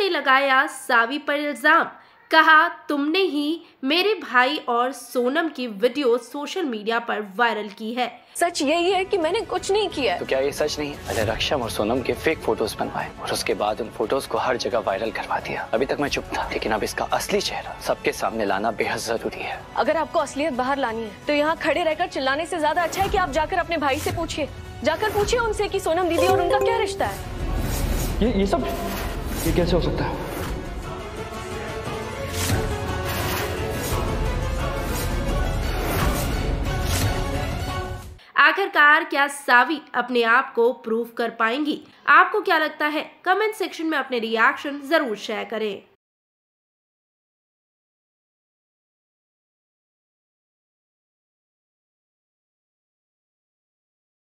ने लगाया सावी पर इल्जाम। कहा, तुमने ही मेरे भाई और सोनम की वीडियो सोशल मीडिया पर वायरल की है। सच यही है कि मैंने कुछ नहीं किया। तो क्या ये सच नहीं है? मैंने रक्षम और सोनम के फेक फोटोज बनवाए और उसके बाद उन फोटोज को हर जगह वायरल करवा दिया। अभी तक मैं चुप था, लेकिन अब इसका असली चेहरा सबके सामने लाना बेहद जरूरी है। अगर आपको असलियत बाहर लानी है तो यहाँ खड़े रहकर चिल्लाने से ज्यादा अच्छा है कि आप जाकर अपने भाई से पूछिए। जाकर पूछिए उनसे कि सोनम दीदी और उनका क्या रिश्ता है। ये कैसे हो सकता है? आखिरकार क्या सावी अपने आप को प्रूव कर पाएंगी? आपको क्या लगता है? कमेंट सेक्शन में अपने रिएक्शन जरूर शेयर करें।